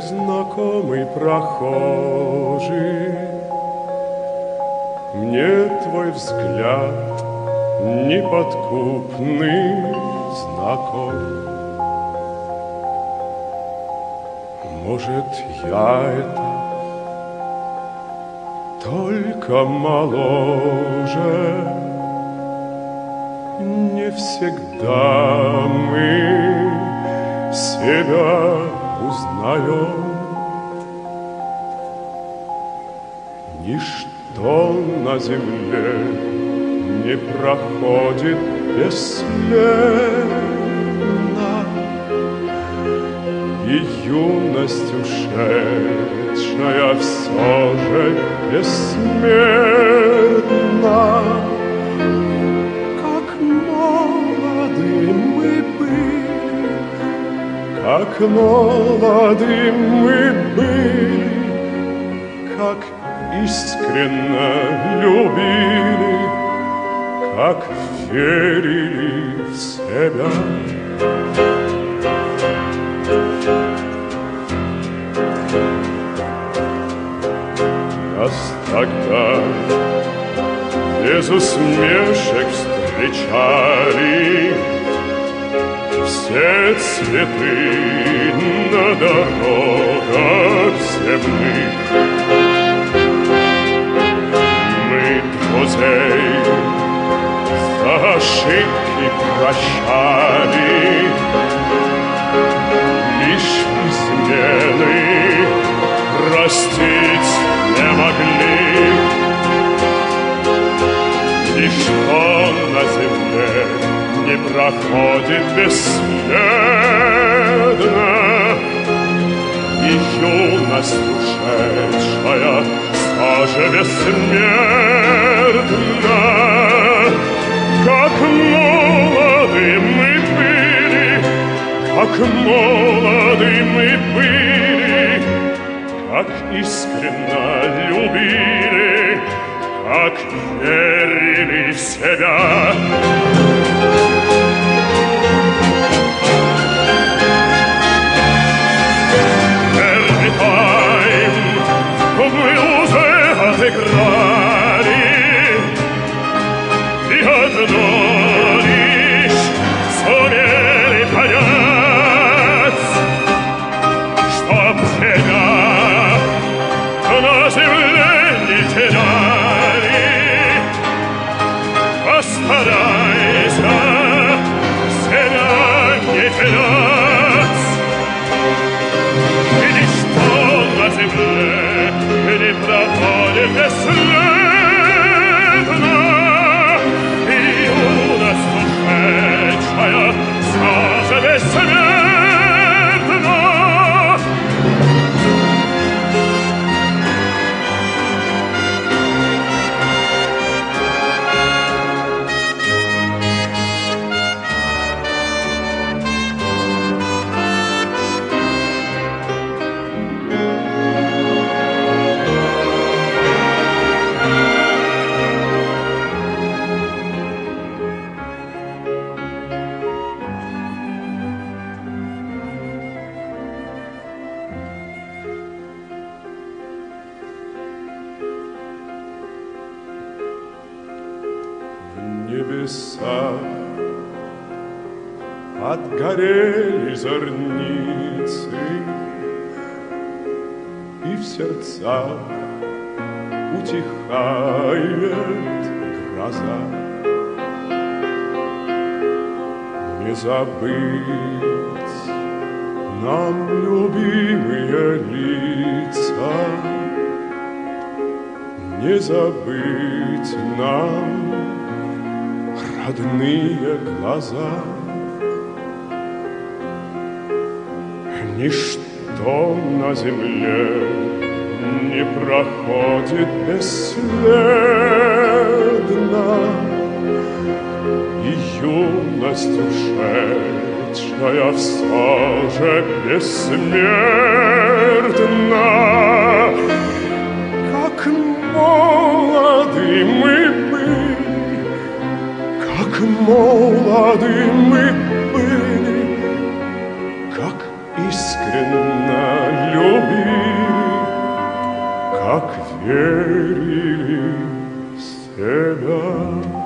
Незнакомый прохожий, мне твой взгляд неподкупный знаком. Может, я это только моложе, не всегда мы себя узнаем. Ничто на земле не проходит бесследно, и юность ушедшая все же бессмертна. Как молоды мы были, как молоды мы были, как искренно любили, как верили в себя. Нас тогда без усмешек встречали все цветы на дорогах земных. Мы друзей за ошибки прощали, лишь измены простить не могли. Ничто на земле не проходит бесследно, и юность ушедшая тоже бессмертна. Как молоды мы были, как молоды мы были, как искренно любили, как верили в себя. Every time мы уже отыграли, и одно лишь сумели понять, чтоб тебя на земле не теряли. Постарайся себя не терять, и ничто на земле не проходит бесследно, и юность ушедшая тоже бессмертна. Небеса отгорели зорницы, и в сердцах утихает гроза. Не забыть нам любимые лица, не забыть нам родные глаза. Ничто на земле не проходит бесследно, и юность ушедшая все же бессмертна. Как молоды мы были, как молоды мы были, как искренно любили, верили в себя.